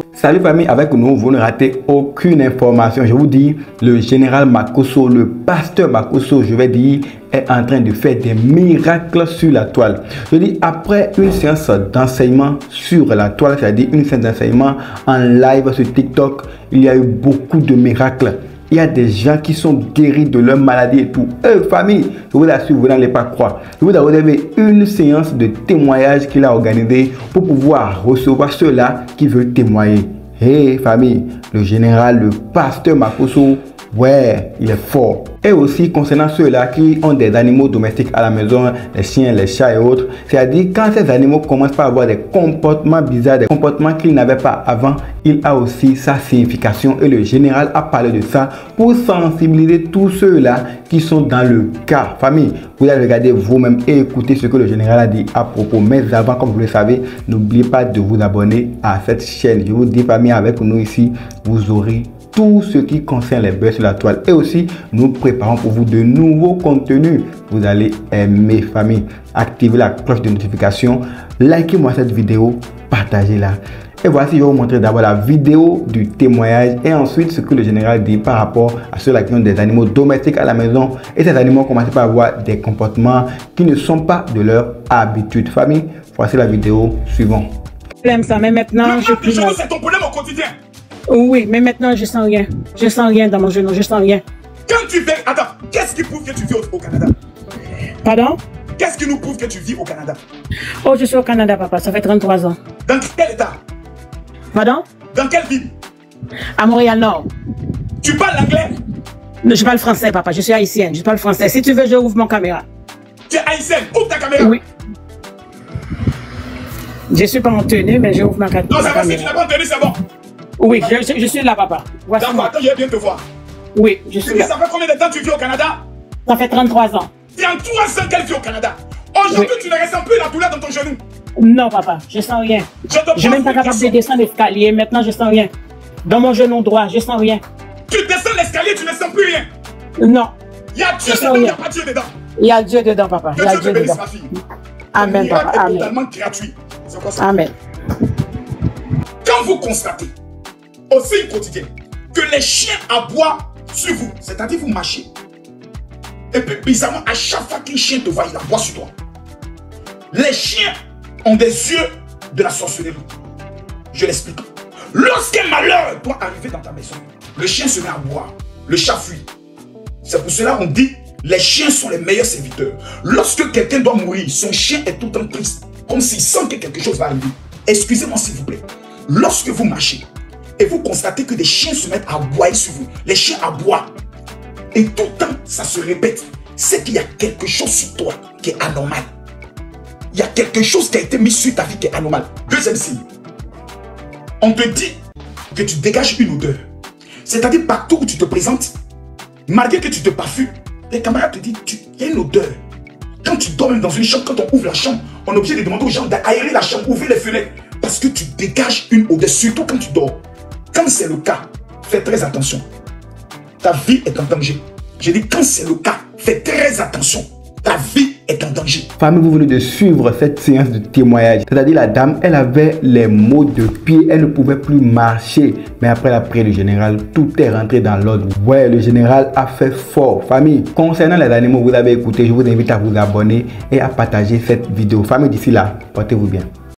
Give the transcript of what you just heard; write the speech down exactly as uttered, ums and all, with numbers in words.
Salut famille, avec nous, vous ne ratez aucune information. Je vous dis, le général Makosso, le pasteur Makosso, je vais dire, est en train de faire des miracles sur la toile. Je dis, après une séance d'enseignement sur la toile, c'est-à-dire une séance d'enseignement en live sur TikTok, il y a eu beaucoup de miracles. Il y a des gens qui sont guéris de leur maladie et tout. Eh, famille, je vous assure, vous n'allez pas croire. Je vous ai réservé une séance de témoignage qu'il a organisée pour pouvoir recevoir ceux-là qui veulent témoigner. Hey famille, le général, le pasteur Makosso, ouais, il est fort. Et aussi concernant ceux-là qui ont des animaux domestiques à la maison, les chiens, les chats et autres. C'est-à-dire quand ces animaux commencent par avoir des comportements bizarres, des comportements qu'ils n'avaient pas avant, il a aussi sa signification. Et le général a parlé de ça pour sensibiliser tous ceux-là qui sont dans le cas. Famille, vous allez regarder vous-même et écouter ce que le général a dit à propos. Mais avant, comme vous le savez, n'oubliez pas de vous abonner à cette chaîne. Je vous dis famille, avec nous ici, vous aurez tout ce qui concerne les buzz sur la toile. Et aussi, nous préparons pour vous de nouveaux contenus. Vous allez aimer famille. Activez la cloche de notification. Likez-moi cette vidéo. Partagez-la. Et voici, je vais vous montrer d'abord la vidéo du témoignage et ensuite ce que le général dit par rapport à ceux-là qui ont des animaux domestiques à la maison. Et ces animaux commencent par avoir des comportements qui ne sont pas de leur habitude. Famille, voici la vidéo suivante. J'aime ça, mais maintenant, je plus. C'est ton problème au quotidien. Oui, mais maintenant, je sens rien. Je sens rien dans mon genou, je sens rien. Quand tu fais... Attends, qu'est-ce qui prouve que tu vis au, au Canada? Pardon? Qu'est-ce qui nous prouve que tu vis au Canada? Oh, je suis au Canada, papa, ça fait trente-trois ans. Dans quel état? Pardon? Dans quelle ville? À Montréal-Nord. Tu parles anglais? Je parle français, papa, je suis haïtienne, je parle français. Si tu veux, je ouvre mon caméra. Tu es haïtienne, ouvre ta caméra. Oui. Je suis pas en tenue, mais je ouvre ma, ma non, ça va, caméra. si tu n'as pas entendu, c'est bon. Oui, je, je, je suis là, papa. D'accord, attends, je vais bien te voir. Oui, je suis Et là. ça fait combien de temps tu vis au Canada? Ça fait trente-trois ans. trente-trois ans qu'elle vit au Canada. Aujourd'hui, Oui. tu ne ressens plus la douleur dans ton genou. Non, papa, je sens rien. Je te Je suis même pas pose une capable de question. descendre l'escalier. Maintenant, je sens rien. Dans mon genou droit, je sens rien. Tu descends l'escalier, tu ne sens plus rien. Non, Il y a Dieu Je sens dedans, il n'y a rien. pas Dieu dedans. il y a Dieu dedans, papa. Que Il y a Dieu te Dieu bénisse, dedans. ma fille. Amen, Le miracle papa. est Amen. totalement gratuit. C'est quoi ça? Amen. Quand vous constatez, au signe quotidien, que les chiens aboient sur vous, c'est-à-dire vous marchez, et puis bizarrement, à chaque fois qu'un chien te voit, il aboie sur toi. Les chiens ont des yeux de la sorcellerie. Je l'explique. Lorsqu'un malheur doit arriver dans ta maison, le chien se met à boire, le chat fuit. C'est pour cela qu'on dit, les chiens sont les meilleurs serviteurs. Lorsque quelqu'un doit mourir, son chien est tout le temps triste, comme s'il sent que quelque chose va arriver. Excusez-moi s'il vous plaît. Lorsque vous marchez et vous constatez que des chiens se mettent à aboyer sur vous, les chiens aboient, et tout le temps ça se répète, c'est qu'il y a quelque chose sur toi qui est anormal. Il y a quelque chose qui a été mis sur ta vie qui est anormal. Deuxième signe, on te dit que tu dégages une odeur. C'est-à-dire partout où tu te présentes, malgré que tu te parfumes, les camarades te disent il y a une odeur. Quand tu dors même dans une chambre, quand on ouvre la chambre, on est obligé de demander aux gens d'aérer la chambre, ouvrir les fenêtres. Parce que tu dégages une odeur, surtout quand tu dors. Quand c'est le cas, fais très attention. Ta vie est en danger. J'ai dit quand c'est le cas, fais très attention. Ta vie est en danger. Famille, vous venez de suivre cette séance de témoignage. C'est-à-dire la dame, elle avait les maux de pied, elle ne pouvait plus marcher. Mais après la prière du général, tout est rentré dans l'ordre. Ouais, le général a fait fort. Famille, concernant les animaux, vous avez écouté, je vous invite à vous abonner et à partager cette vidéo. Famille, d'ici là, portez-vous bien.